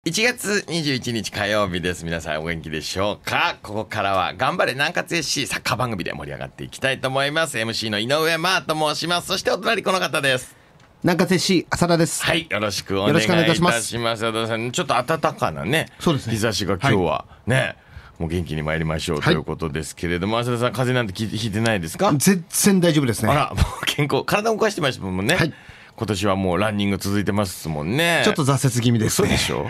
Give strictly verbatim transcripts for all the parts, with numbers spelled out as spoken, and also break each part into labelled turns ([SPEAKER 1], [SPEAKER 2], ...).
[SPEAKER 1] いちがつにじゅういちにち火曜日です。皆さんお元気でしょうか。ここからは頑張れ南葛 エスシー サッカー番組で盛り上がっていきたいと思います。 エムシー の井上真央と申します。そしてお隣この方です。
[SPEAKER 2] 南葛 エスシー 浅田です。
[SPEAKER 1] はい、よろしくお願いいたします。浅田さん、ちょっと暖かなね、
[SPEAKER 2] そうですね、
[SPEAKER 1] 日差しが今日はね、はい、もう元気に参りましょうということですけれども、はい、浅田さん風邪なんてひいてないですか？
[SPEAKER 2] 全然大丈夫ですね。
[SPEAKER 1] あら、もう健康、体を動かしてましたもんね。はい、今年はもうランニング続いてますもんね。
[SPEAKER 2] ちょっと挫折気味ですね。
[SPEAKER 1] そうでしょ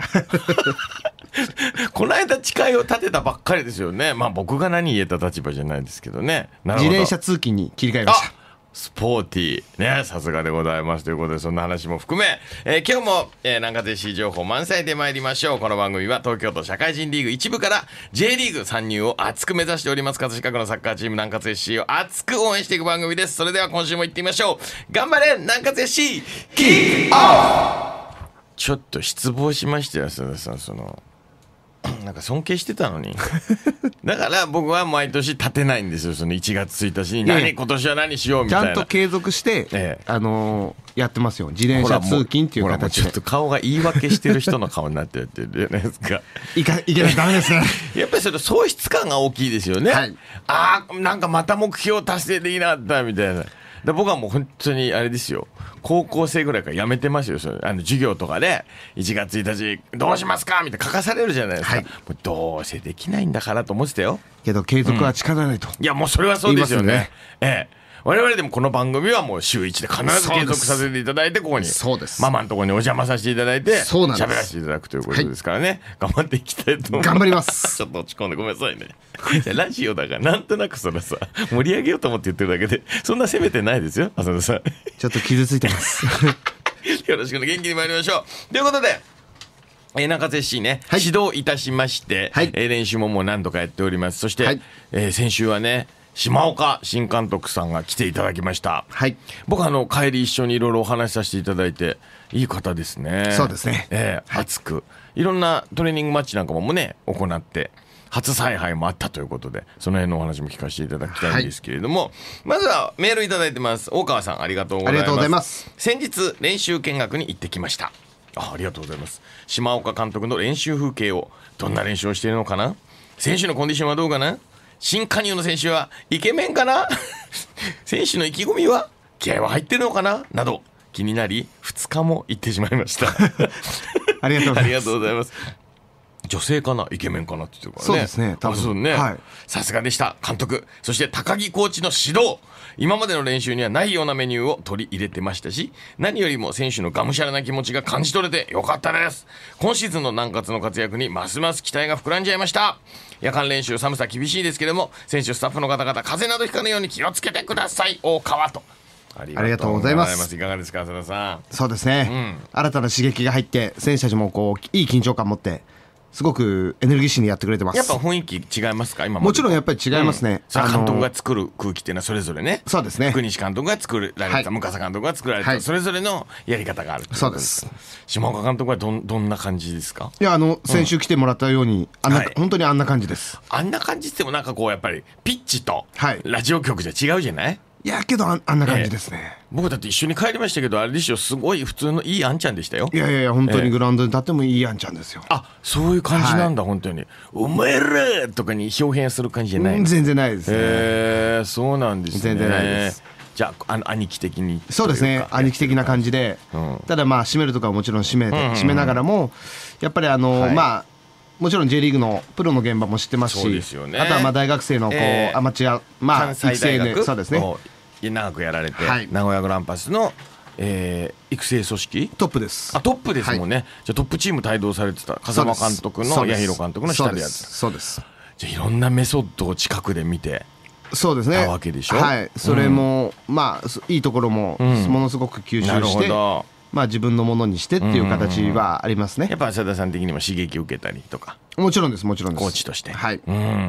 [SPEAKER 1] この間誓いを立てたばっかりですよね。まあ僕が何言えた立場じゃないですけどね。なるほど。
[SPEAKER 2] 自転車通勤に切り替えました。
[SPEAKER 1] スポーティーね、さすがでございますということで、そんな話も含め、えー、今日も、えー、南葛 エスシー 情報満載で参りましょう。この番組は東京都社会人リーグ一部から J リーグ参入を熱く目指しております葛飾区のサッカーチーム南葛 エスシー を熱く応援していく番組です。それでは今週も行ってみましょう。頑張れ南葛 エスシー キックオフ。ちょっと失望しましたよ、浅田さん。そのなんか尊敬してたのにだから僕は毎年立てないんですよ。そのいちがつついたちに何今年は何しようみたいな、
[SPEAKER 2] ちゃんと継続して、ええ、あのー、やってますよ。自転車通勤っていう形で。
[SPEAKER 1] ちょっと顔が言い訳してる人の顔になってるってるじゃないですか。
[SPEAKER 2] いかいけない、ダメですね
[SPEAKER 1] やっぱりそれ喪失感が大きいですよね、はい、ああなんかまた目標達成できなかったみたいな。で僕はもう本当にあれですよ、高校生ぐらいからやめてますよ。それあの授業とかでいちがつついたちどうしますかみたいな書かされるじゃないですか、はい、もうどうせできないんだからと思ってたよ。
[SPEAKER 2] けど継続は力ないと、
[SPEAKER 1] うん、いやもうそれはそうですよね。ええ、我々でもこの番組はもう週いちで必ず継続させていただいて、ここにママのところにお邪魔させていただいて喋らせていただくということですからね、はい、頑張っていきたいと思います。
[SPEAKER 2] 頑張ります
[SPEAKER 1] ちょっと落ち込んでごめんなさいねラジオだからなんとなくそれさ盛り上げようと思って言ってるだけでそんな責めてないですよ浅田さん
[SPEAKER 2] ちょっと傷ついてます
[SPEAKER 1] よろしくね、元気に参りましょうということで、えー、南葛 エスシー ね、はい、指導いたしまして、はい、えー、練習ももう何度かやっております。そして、はい、えー、先週はね島岡新監督さんが来ていただきました、はい、僕あの帰り一緒にいろいろお話しさせていただいて、いい方ですね。
[SPEAKER 2] そうですね、
[SPEAKER 1] えー、熱くいろんなトレーニングマッチなんかもね行って、初采配もあったということで、その辺のお話も聞かせていただきたいんですけれども、はい、まずはメールいただいてます。大川さん、ありがとうございます。
[SPEAKER 2] ありがとうございます。
[SPEAKER 1] 先日練習見学に行ってきました。 あ, ありがとうございます。島岡監督の練習風景を、どんな練習をしているのかな、選手のコンディションはどうかな、新加入の選手はイケメンかな選手の意気込みは気合は入ってるのかななど気になりふつかも行ってしまいました
[SPEAKER 2] ありがとうございます。
[SPEAKER 1] ありがとうございます。女性かなイケメンかなって言ってるからね。
[SPEAKER 2] そうですね、多分
[SPEAKER 1] そうね、はい、さすがでした監督。そして高木コーチの指導、今までの練習にはないようなメニューを取り入れてましたし、何よりも選手のがむしゃらな気持ちが感じ取れてよかったです。今シーズンの南葛の活躍にますます期待が膨らんじゃいました。夜間練習寒さ厳しいですけれども、選手スタッフの方々風邪などひかないように気をつけてください。大川と
[SPEAKER 2] ありがとうございます。
[SPEAKER 1] いかがですか浅田さん。
[SPEAKER 2] そうですね、うん、新たな刺激が入って選手たちもこういい緊張感を持ってすごくエネルギッシュにやってくれてます。
[SPEAKER 1] やっぱ雰囲気違いますか今まで。
[SPEAKER 2] もちろんやっぱり違いますね、
[SPEAKER 1] うん、監督が作る空気っていうのはそれぞれね。
[SPEAKER 2] そうですね、
[SPEAKER 1] 福西監督が作られた、はい、向笠監督が作られた、はい、それぞれのやり方がある。
[SPEAKER 2] そうです。
[SPEAKER 1] 島岡監督は ど, どんな感じですか？
[SPEAKER 2] いやあの先週来てもらったように、うん、あんな、はい、本当にあんな感じです。
[SPEAKER 1] あんな感じってもなんかこうやっぱりピッチとラジオ局じゃ違うじゃない？
[SPEAKER 2] いやけど あ, あんな感じですね、えー、
[SPEAKER 1] 僕だって一緒に帰りましたけど、あれでしょ、すごい普通のいいあんちゃんでしたよ。
[SPEAKER 2] いやいやいや本当にグラウンドに立ってもいいあんちゃんですよ。
[SPEAKER 1] あ、そういう感じなんだ、はい、本当にお前らとかに表現する感じじゃない、
[SPEAKER 2] うん、全然ないですね。
[SPEAKER 1] えー、そうなんですね。
[SPEAKER 2] 全然ないです。
[SPEAKER 1] じゃあ、あの兄貴的に。
[SPEAKER 2] そうですね、兄貴的な感じで、うん、ただまあ締めるとかはもちろん締めて、うんうんうん、締めながらもやっぱりあの、はい、まあもちろん J リーグのプロの現場も知ってますし、
[SPEAKER 1] そうですよね、
[SPEAKER 2] あとはまあ大学生のこう、えー、アマチュア、まあ、育成で、そうですね、
[SPEAKER 1] 長くやられて、はい、名古屋グランパスの、えー、育成組織
[SPEAKER 2] トップです。
[SPEAKER 1] あ、トップですもんね、はい、じゃあトップチーム帯同されてた風間監督の八尋監督の下でやってた。
[SPEAKER 2] そうです。
[SPEAKER 1] じゃあいろんなメソッドを近くで見て
[SPEAKER 2] そうですね、
[SPEAKER 1] たわけでしょ。
[SPEAKER 2] はい、それも、うん、まあいいところもものすごく吸収して、うん、なるほど、まあ、自分のものにしてっていう形はありますね。
[SPEAKER 1] やっぱ浅田さん的にも刺激を受けたりとか。
[SPEAKER 2] もちろんです、もちろんです。
[SPEAKER 1] コーチとして、
[SPEAKER 2] はい、うん、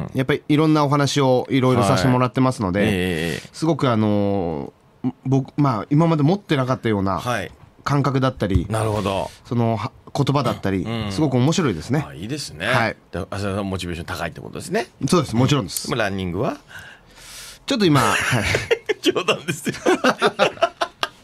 [SPEAKER 2] やっぱりいろんなお話をいろいろさせてもらってますので、はい、えー、すごくあのー、僕、まあ、今まで持ってなかったような感覚だったり、はい、なるほど、その言葉だったり、うん、すごく面白いですね。
[SPEAKER 1] あ、いいですね、はい、浅田さんモチベーション高いってことですね。
[SPEAKER 2] そうです、もちろんです。
[SPEAKER 1] ランニングは
[SPEAKER 2] ちょっと今、はい、
[SPEAKER 1] 冗談ですよ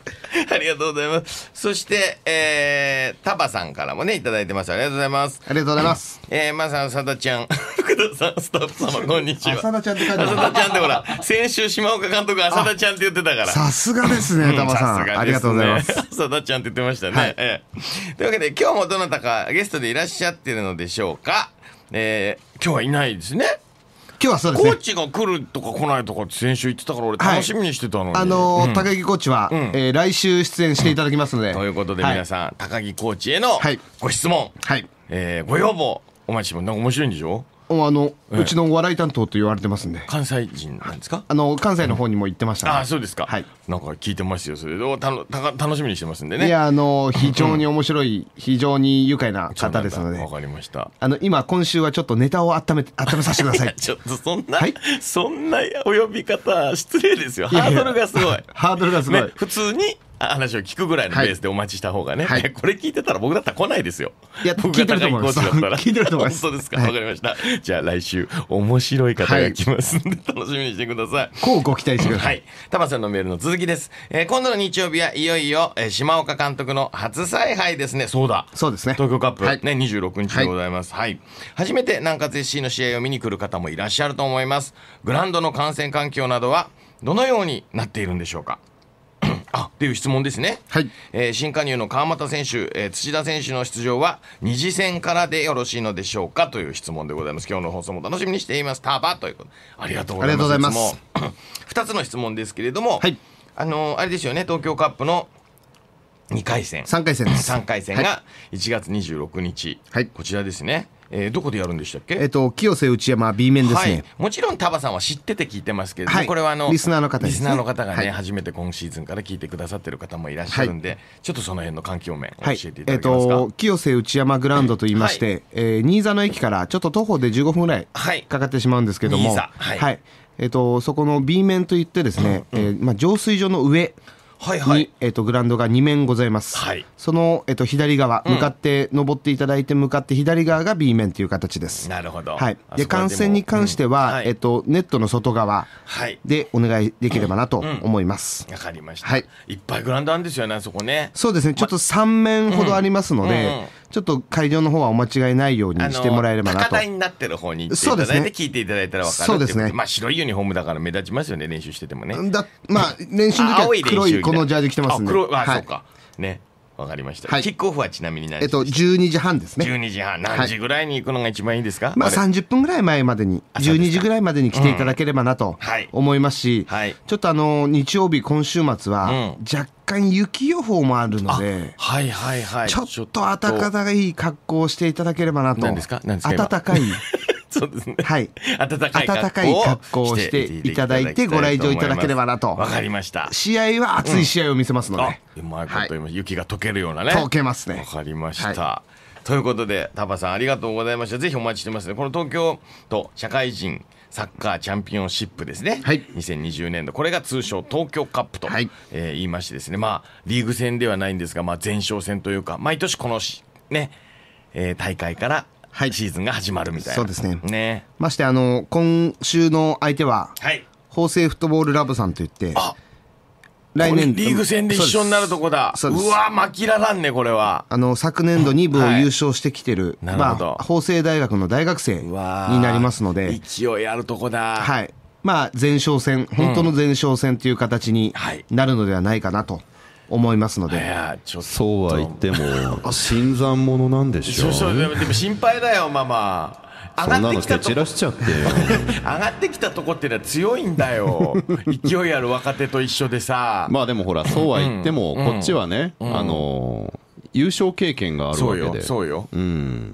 [SPEAKER 1] ありがとうございます。そして、えー、タバさんからもねいただいてます。ありがとうございます。
[SPEAKER 2] ありがとうございます。
[SPEAKER 1] えー、まさん、さだちゃん、福田さん、スタッフ様こんにちは。
[SPEAKER 2] さだちゃんって書いてある。
[SPEAKER 1] さだちゃんってほら、先週島岡監督がさだちゃんって言ってたから。
[SPEAKER 2] さすがですね、タバさん、うんね、ありがとうございます。
[SPEAKER 1] さだちゃんって言ってましたね。はい、えー、というわけで今日もどなたかゲストでいらっしゃってるのでしょうか。えー、今日はいないですね。
[SPEAKER 2] 今日はそうですね。
[SPEAKER 1] コーチが来るとか来ないとかって先週言ってたから俺楽しみにしてたのに、はい、
[SPEAKER 2] あのーうん、高木コーチは、うん、えー、来週出演していただきますので、
[SPEAKER 1] ということで皆さん、はい、高木コーチへのご質問、はい、えー、ご要望お待ちしてます。なんか面白いんでしょ。
[SPEAKER 2] あの、ええ、うちのお笑い担当と言われてますんで。
[SPEAKER 1] 関西人なんですか。
[SPEAKER 2] あの関西の方にも行ってました、ね、
[SPEAKER 1] うん、ああそうですか、はい、なんか聞いてますよ。それでたた楽しみにしてますんでね。
[SPEAKER 2] いや、あの非常に面白い、うん、非常に愉快な方ですので。
[SPEAKER 1] わかりました。
[SPEAKER 2] あの今今週はちょっとネタを温め温めさせてください。い
[SPEAKER 1] ちょっとそんな、はい、そんなお呼び方失礼ですよ。ハードルがすごい。
[SPEAKER 2] ハードルがすごい、
[SPEAKER 1] ね、普通に話を聞くぐらいのペースでお待ちした方がね、はい、これ聞いてたら僕だったら来ないですよ。
[SPEAKER 2] いや、聞いてると思います。聞いてると思います。
[SPEAKER 1] 本当ですか。わ、はい、かりました。じゃあ来週面白い方が来ますんで、はい、楽しみにしてください。
[SPEAKER 2] こうご期待してください。
[SPEAKER 1] はい。タマさんのメールの続きです。えー、今度の日曜日はいよいよ、えー、島岡監督の初采配ですね。そうだ。
[SPEAKER 2] そうですね。
[SPEAKER 1] 東京カップ、はい、ねにじゅうろくにちでございます。はい。はい、初めて南葛 エフシー の試合を見に来る方もいらっしゃると思います。グラウンドの観戦環境などはどのようになっているんでしょうか。あっていう質問ですね。はい、えー、新加入の川又選手、えー、土田選手の出場は二次戦からでよろしいのでしょうかという質問でございます。今日の放送も楽しみにしています。タバということでありがとうございます。ありがとうございます。ふたつの質問ですけれども、はい、あのー、あれですよね、東京カップのにかい戦
[SPEAKER 2] さんかい戦です。
[SPEAKER 1] さんかい戦がいちがつにじゅうろくにち、はい、こちらですね。えー、どこでやるんでしたっけ。
[SPEAKER 2] えっと清瀬内山 B 面ですね。はい、
[SPEAKER 1] もちろんタバさんは知ってて聞いてますけれども、はい、これはあの
[SPEAKER 2] リスナーの方ですね。
[SPEAKER 1] リスナーの方がね、はい、初めて今シーズンから聞いてくださってる方もいらっしゃるんで、はい、ちょっとその辺の環境面を教えていただけますか。はい、えー、と清瀬内山グラウンドといいまして、はい、えー、新座の駅からちょっと徒歩でじゅうごふんぐらいかかってしまうんですけども、はい、はい、えー、とそこの B 面といってですね、うんうん、えーまあ、浄水場の上はいはい、えー、とグラウンドがに面ございます。はい、その、えー、と左側、向かって登っていただいて向かって左側が B 面という形です。 なるほど。
[SPEAKER 2] はい、で観戦に関しては、うん、はい、えー、とネットの外側でお願いできればなと思います。
[SPEAKER 1] わ、うんうん、かりました。はい、いっぱいグラウンドあるんですよね、そこね。
[SPEAKER 2] そうですね、ちょっとさん面ほどありますので、うんうんうん、ちょっと会場の方はお間違いないようにしてもらえればなと。
[SPEAKER 1] 高台になってる方に行っていただいて聞いていただいたら分かる。そうですね。まあ白いユニフォームだから目立ちますよね、練習しててもね。だまあ練習の時は黒いこのジャージ着てますんで。あ、黒い、あ、はい、そうかね。わかりました。はい、キックオフはちなみに何時ですか。えっとじゅうにじはんですね。じゅうにじはん、何時ぐらいに行くのが一番いいですか。はい、まあさんじゅっぷんぐらい前までに、じゅうにじぐらいまでに来ていただければなと思いますし、うん、はい、ちょっとあの日曜日今週末は若干雪予報もあるので、 はいはいはい、
[SPEAKER 2] ちょっと暖かい格好をしていただければなと。
[SPEAKER 1] 何ですか。何ですか。
[SPEAKER 2] 暖かい。
[SPEAKER 1] そうですね。
[SPEAKER 2] はい。
[SPEAKER 1] 暖かい
[SPEAKER 2] 格好をしていただいてご来場いただければなと。
[SPEAKER 1] わかりました。
[SPEAKER 2] 試合は熱い試合を見せますので。
[SPEAKER 1] うまいこと言います。雪が溶けるようなね。
[SPEAKER 2] 溶けますね。
[SPEAKER 1] わかりました。ということで、タバさんありがとうございました。ぜひお待ちしてますね。この東京都社会人サッカーチャンピオンシップですね。はい。にせんにじゅうねんど、これが通称東京カップと、はい、えー、言いましてですね。まあリーグ戦ではないんですが、まあ前哨戦というか、毎年このね、えー、大会から。はい、シーズンが始まるみたいな。
[SPEAKER 2] そうですね。ね、ましてあの今週の相手は、はい、法政フットボールラブさんといって、あ、
[SPEAKER 1] 来年リーグ戦で一緒になるとこだ。うわ、負けららんねこれは。
[SPEAKER 2] あの昨年度に部を優勝してきてる、はい、まあ、法政大学の大学生になりますので、
[SPEAKER 1] 勢いあるとこだ。
[SPEAKER 2] はい。まあ前哨戦、本当の前哨戦という形になるのではないかなと。思いますので、いや
[SPEAKER 3] ちょっとそうは言っても新参者なんでしょう。
[SPEAKER 1] そうそう、でも心配だよママ。
[SPEAKER 3] そんなの蹴散らしちゃってよ。
[SPEAKER 1] 上がってきたとこってのは強いんだよ。勢いある若手と一緒でさ。
[SPEAKER 3] まあでもほらそうは言っても、うん、こっちはね、うん、あのー優勝経験があるわけで、
[SPEAKER 1] そうよ、そうよ、うん、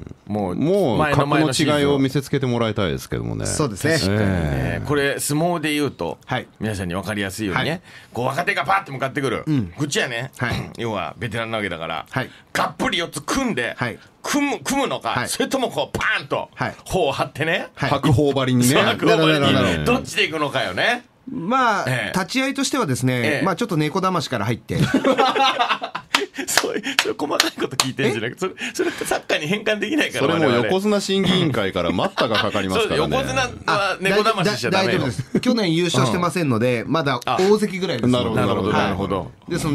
[SPEAKER 1] もう
[SPEAKER 3] もう格の違いを見せつけてもらいたいですけどもね。
[SPEAKER 2] そうですね、
[SPEAKER 1] 確かにね、えー、これ相撲で言うと、はい、皆さんに分かりやすいようにね、はい、こう若手がパッて向かってくる、うん、こっちはね、はい、要はベテランなわけだから、はい、がっぷりよっつ組んで、はい、組む、組むのか、はい、それともこうパーンと頬を張ってね、
[SPEAKER 3] はい、白鵬張りにね、
[SPEAKER 1] 白鵬張りにどっちでいくのかよね。
[SPEAKER 2] まあ、ええ、立ち合いとしてはですね、ええ、まあちょっと猫だましから入って
[SPEAKER 1] そういうそれ細かいこと聞いてるんじゃなくて、それそれってサッカーに変換できないから。
[SPEAKER 3] それも横綱審議委員会から待ったがかかりますからね。
[SPEAKER 1] 横綱は猫だまししちゃダメよ。
[SPEAKER 2] 大丈夫です。去年優勝してませんので、まだ大関ぐらいです。
[SPEAKER 3] なるほどなるほどなるほど。
[SPEAKER 2] ですので、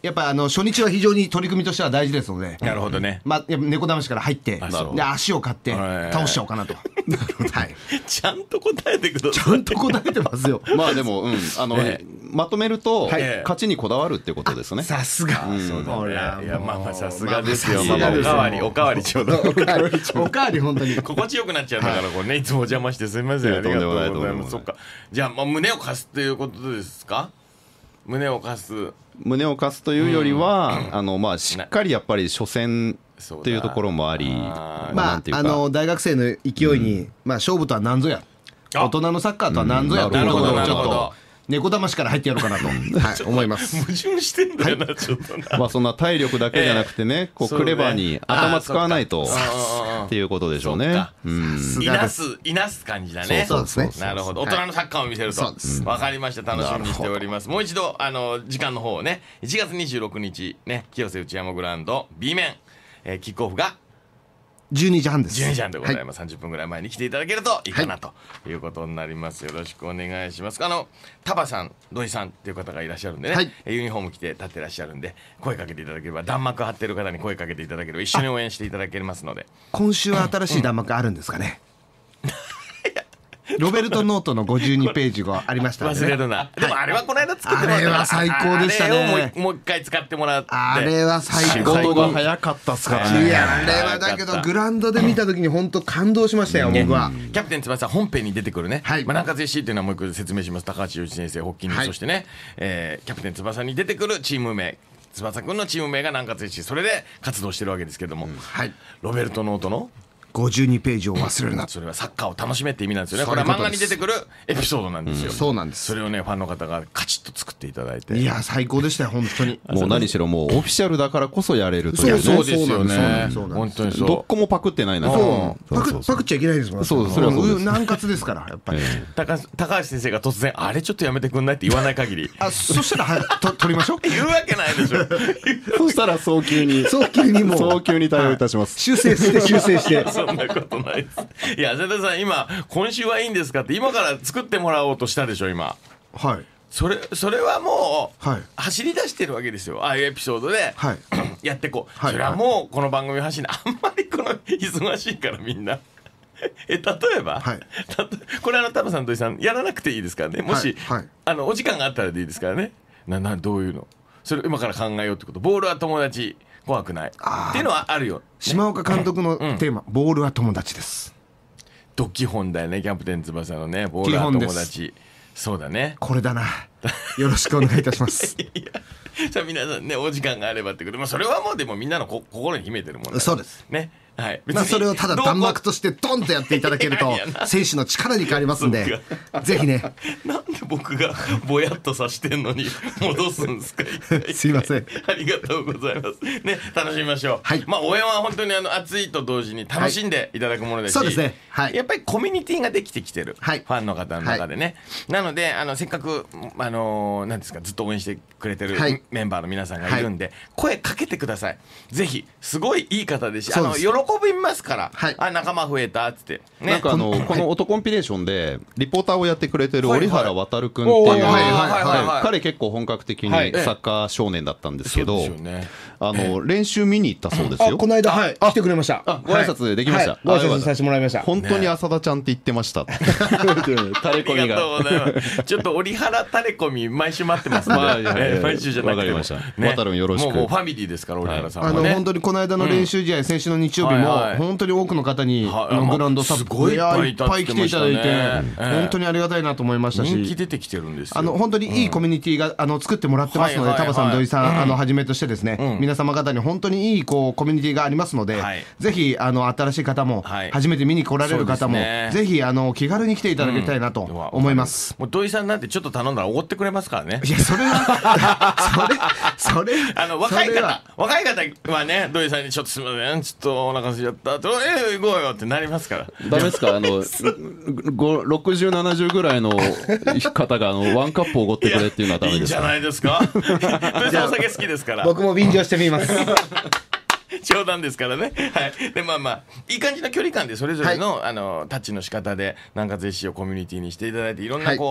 [SPEAKER 2] やっぱあの初日は非常に取り組みとしては大事ですので、
[SPEAKER 1] なるほどね。
[SPEAKER 2] まあやっぱ猫だましから入ってで足を買って倒しちゃおうかなと。
[SPEAKER 1] はい。ちゃんと答えてください。
[SPEAKER 2] ちゃんと答えてますよ。
[SPEAKER 3] まあでもうんあのまとめると勝ちにこだわるってことですね。
[SPEAKER 2] さすが。
[SPEAKER 1] そうだね。いやまあまあさすがですよ。まあおかわりおかわりちょうど。
[SPEAKER 2] おかわり本当に
[SPEAKER 1] 心地よくなっちゃうんだからこれねいつもお邪魔してすみません。ありがとうございます。そっか。じゃあまあ胸を貸すっていうことですか。胸を貸す。
[SPEAKER 3] 胸を貸すというよりは、あのまあしっかりやっぱり初戦っていうところもあり、
[SPEAKER 2] まああの大学生の勢いに、まあ勝負とは何ぞや、大人のサッカーとは何ぞやというところをちょっと猫だましから入ってやろうかなと思います。
[SPEAKER 1] 矛盾してんだよなちょっとな。
[SPEAKER 3] まあそんな体力だけじゃなくてね、こうクレバーに頭使わないとっていうことでしょうね。
[SPEAKER 1] いなすいなす感じだね。
[SPEAKER 2] そうですね。
[SPEAKER 1] なるほど。大人のサッカーを見せると。わかりました。楽しみにしております。もう一度あの時間の方をね、いちがつにじゅうろくにちね、清瀬内山グラウンド B 面キックオフが
[SPEAKER 2] じゅうにじはんです。
[SPEAKER 1] じゅうにじはんでございます。さんじゅっぷんぐらい前に来ていただけるといいかなということになります。よろしくお願いします。あのタバさん、土井さんっていう方がいらっしゃるんでね、ユニフォーム着て立ってらっしゃるんで声かけていただければ、弾幕張ってる方に声かけていただければ一緒に応援していただけますので。
[SPEAKER 2] 今週は新しい弾幕あるんですかね。ロベルトノートのごじゅうにページがありましたね。
[SPEAKER 1] 忘れるな。でもあれはこの間作ってもらった。
[SPEAKER 2] あれは最高でしたね。
[SPEAKER 1] もう一回使ってもらって。
[SPEAKER 2] あれは最高。
[SPEAKER 3] 仕事が早かったっすからね。
[SPEAKER 2] いやあれはだけどグラウンドで見た時に本当感動しましたよ僕は。
[SPEAKER 1] キャプテン翼本編に出てくるね。まあ南葛 エフシー っていうのはもう一個説明します。高橋陽一先生発起人、そしてねキャプテン翼に出てくるチーム名。翼くんのチーム名が南葛 エフシー、それで活動してるわけですけども、ロベルトノートの
[SPEAKER 2] ごじゅうにページを忘れるな。
[SPEAKER 1] それはサッカーを楽しめって意味なんですよね。これは漫画に出てくるエピソードなんですよ。
[SPEAKER 2] そうなんです。
[SPEAKER 1] それをねファンの方がカチッと作っていただいて、
[SPEAKER 2] いや最高でしたよ本当に。
[SPEAKER 3] もう何しろもうオフィシャルだからこそやれるという。
[SPEAKER 1] そうですよね。本当にそう。
[SPEAKER 3] どこもパクってないな。
[SPEAKER 2] パクパクっちゃいけないですもん。
[SPEAKER 3] そうそれはそうです。
[SPEAKER 2] 南葛ですからやっぱり。
[SPEAKER 1] 高橋先生が突然あれちょっとやめてくんないって言わない限り。
[SPEAKER 2] あそしたらはいと取りましょう。
[SPEAKER 1] 言うわけないでしょ。
[SPEAKER 3] そしたら早急に
[SPEAKER 2] 早急にもう
[SPEAKER 3] 早急に対応いたします。
[SPEAKER 2] 修正して修正して。
[SPEAKER 1] そんなことない。いや瀬田さん今今週はいいんですかって今から作ってもらおうとしたでしょ今。
[SPEAKER 2] はい。
[SPEAKER 1] それそれはもう、はい、走り出してるわけですよ。ああいうエピソードで、はい、やってこう、はい、それはもうこの番組走るあんまりこの忙しいからみんなえ例えば、はい、たこれあのタバさん土井さんやらなくていいですからね。もし、はいはい、あのお時間があったらでいいですからね。ななどういうのそれ今から考えようってこと。ボールは友達怖くないっていうのはあるよ、ね、
[SPEAKER 2] 島岡監督のテーマ、うん、ボールは友達です。
[SPEAKER 1] ド基本だよねキャプテン翼のね。ボールは友達。そうだね。
[SPEAKER 2] これだな。よろしくお願いいたします。
[SPEAKER 1] いやさあ皆さんねお時間があればってこと、まあ、それはもうでもみんなのこ心に秘めてるもの
[SPEAKER 2] そうです
[SPEAKER 1] ね。はい、
[SPEAKER 2] まあそれをただ弾幕としてドンとやっていただけると選手の力に変わりますんでぜひね。
[SPEAKER 1] なんで僕がぼやっとさしてんのに戻すんですか
[SPEAKER 2] すいません。
[SPEAKER 1] ありがとうございますね。楽しみましょう。はい、まあ応援は本当にあの熱いと同時に楽しんでいただくものですし、はい、そうですね、はい、やっぱりコミュニティができてきてる、はい、ファンの方の中でね、はい、なのであのせっかくあのなんですかずっと応援してくれてる、はい、メンバーの皆さんがいるんで、はい、声かけてください。ぜひすごいいい方ですし、あの喜びますから、はい、あ仲間増えたっつって、ね、
[SPEAKER 3] なんかあのこの音コンピレーションでリポーターをやってくれてる折原航君っていう彼結構本格的にサッカー少年だったんですけど、あの練習見に行ったそうですよ。
[SPEAKER 2] この間はい来てくれました。
[SPEAKER 3] ご挨拶できました。
[SPEAKER 2] ご挨拶させてもらいました。
[SPEAKER 3] 本当に浅田ちゃんって言ってました。タレコミが
[SPEAKER 1] ちょっと折原タレコミ毎週待ってますね。毎週じゃなくても
[SPEAKER 3] 渡るよろしく。
[SPEAKER 1] もうファミリーですから折原さんはね。
[SPEAKER 2] あの本当にこの間の練習試合先週の日曜日も本当に多くの方にグラウンドスタッフいっぱい来ていただいて本当にありがたいなと思いましたし、
[SPEAKER 1] 人気出てきてるんですよ。
[SPEAKER 2] あの本当にいいコミュニティがあの作ってもらってますので、タバさん土井さんあのはじめとしてですね、皆様方に本当にいいこうコミュニティがありますので、ぜひあの新しい方も初めて見に来られる方もぜひあの気軽に来ていただきたいなと思います。
[SPEAKER 1] もう土井さんなんてちょっと頼んだらおごってくれますからね。
[SPEAKER 2] いやそれはそれそれ
[SPEAKER 1] あの若い方若い方はね土井さんにちょっとすみませんちょっとお腹すいちゃったとええ行こうよってなりますから。
[SPEAKER 3] ダメですかあのろくじゅうななじゅうぐらいの方があのワンカップおごってくれっていうのはダメですか。
[SPEAKER 1] いいんじゃないですか。じゃあお酒好きですから
[SPEAKER 2] 僕も便乗してみます。
[SPEAKER 1] 冗談ですからね。はい。でまあまあいい感じの距離感でそれぞれの、はい、あのタッチの仕方で南葛 エフシー をコミュニティにしていただいていろんなこう、はい、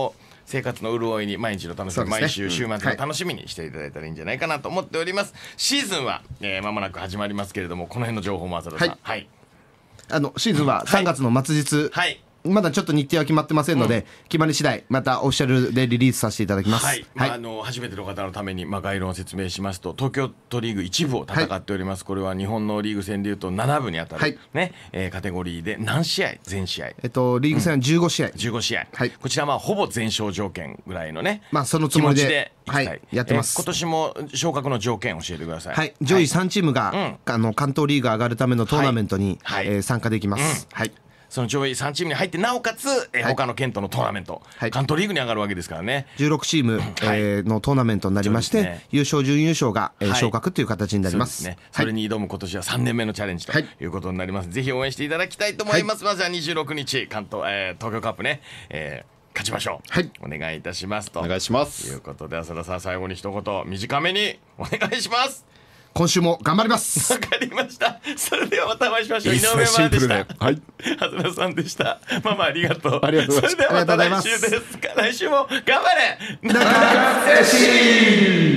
[SPEAKER 1] 生活の潤いに毎日の楽しみ、ね、毎週週末の楽しみにしていただいたらいいんじゃないかなと思っております。はい、シーズンは、えー、間もなく始まりますけれども、この辺の情報も浅田さん。はい、はい、
[SPEAKER 2] あのシーズンはさんがつの末日、はい、まだちょっと日程は決まってませんので、うん、決まり次第またオフィシャルでリリースさせていただきます。
[SPEAKER 1] はい、まあ、あの初めての方のために、まあ、概論を説明しますと、東京都リーグいち部を戦っております。はい、これは日本のリーグ戦でいうとなな部にあたる、はいねえー、カテゴリーで何試合全試合、
[SPEAKER 2] えっと、リーグ戦はじゅうごしあい、うん、
[SPEAKER 1] じゅうごしあい、はい、こちらはほぼ全勝条件ぐらいのね、
[SPEAKER 2] まあ、そのつもりで
[SPEAKER 1] 気持ちでいきたい、
[SPEAKER 2] はい、やってます。
[SPEAKER 1] えー、今年も昇格の条件教えてください。
[SPEAKER 2] はい、上位さんチームが、はい、あの関東リーグ上がるためのトーナメントに、はいえー、参加できます。うん、はい、
[SPEAKER 1] その上位さんチームに入って、なおかつ、えーはい、他の県とのトーナメント、はい、関東リーグに上がるわけですからね。
[SPEAKER 2] じゅうろくチーム、はいえー、のトーナメントになりまして、ね、優勝準優勝が、えーはい、昇格という形になります。
[SPEAKER 1] そうですね、それに挑む今年はさんねんめのチャレンジということになります。はい、ぜひ応援していただきたいと思います。はい、まずはにじゅうろくにち関東、えー、東京カップね、えー勝ちましょう。はい、お願いいたしますと。
[SPEAKER 3] お願いします。
[SPEAKER 1] ということで、浅田さん、最後に一言短めにお願いします。
[SPEAKER 2] 今週も頑張ります。
[SPEAKER 1] わかりました。それではまたお会いしましょう。井上真でした。はい。浅田さんでした。ママありがとう。
[SPEAKER 3] ありがとうございます。
[SPEAKER 1] それではまた来週です。来週も頑張れ。
[SPEAKER 2] 中瀬氏。